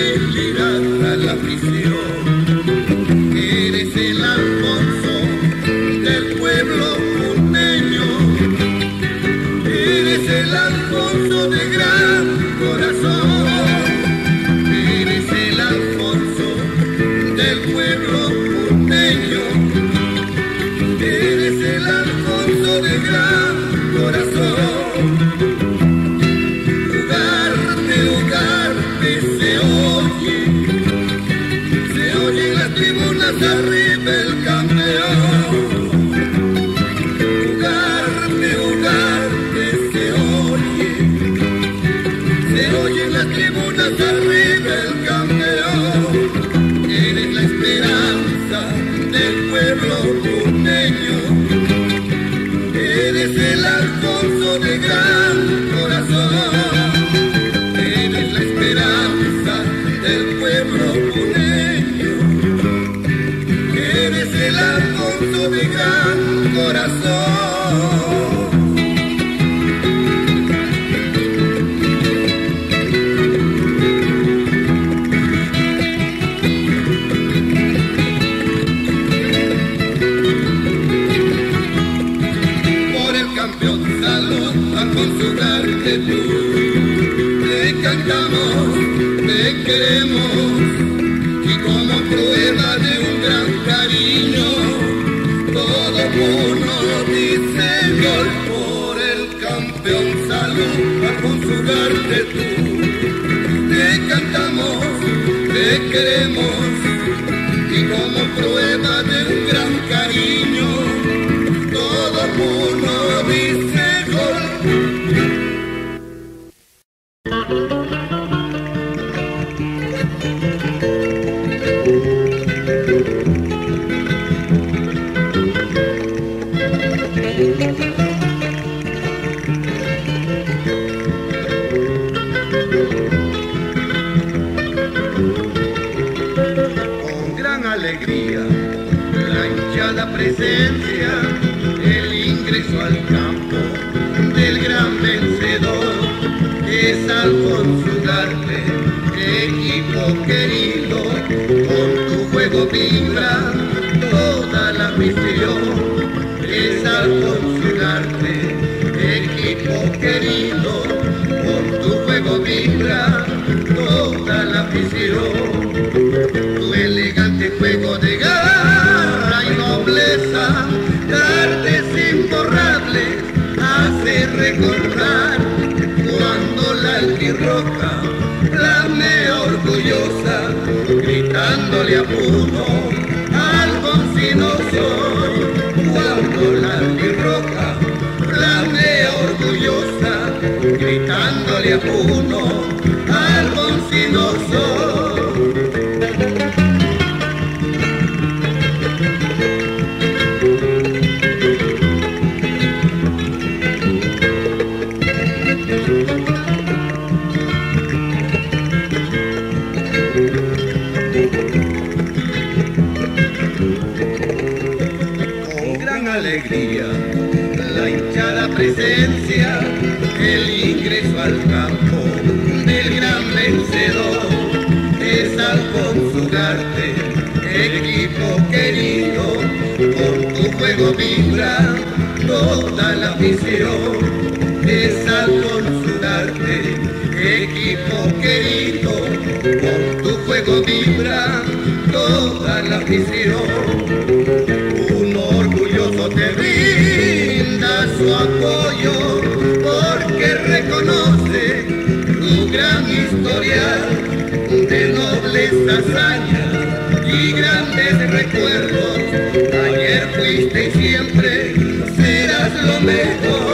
fidelidad a la misión. Eres el Alfonso del pueblo puneño, eres el Alfonso de gran corazón, eres el Alfonso del pueblo puneño, eres el Alfonso de gran corazón. Arriba el campeón, Ugarte se oye en las tribunas arriba el campeón. Eres la esperanza del pueblo puneño, eres el Alfonso de gran corazón, eres la esperanza del pueblo puneño, eres el Alfonso de gran corazón. Por el campeón salud, Alfonso Ugarte tú, te cantamos, te queremos, y como prueba de un gran cariño, todo mundo dice gol. Por el campeón salud, Alfonso Ugarte tú, te cantamos, te queremos, y como prueba de un gran cariño, todo mundo dice gol. Con gran alegría, la hinchada presencia, el ingreso al campo del gran vencedor, es Alfonso Ugarte, equipo querido, con tu juego vibra toda la afición. Es Alfonso Ugarte, equipo querido, con tu juego vibra toda la afición. Tu elegante juego de garra y nobleza, tardes imborrables, hace recordar cuando la albirroja flamea orgullosa, gritándole a Puno, Alfonsino soy. Cuando la albirroja flamea orgullosa, gritándole a Puno, Alfonsino soy. Alegría, la hinchada presencia, el ingreso al campo del gran vencedor, es Alfonso Ugarte, equipo querido, con tu juego vibra toda la afición. Es Alfonso Ugarte, equipo querido, con tu juego vibra toda la afición. Te brinda su apoyo porque reconoce tu gran historial de nobles hazañas y grandes recuerdos. Ayer fuiste y siempre serás lo mejor.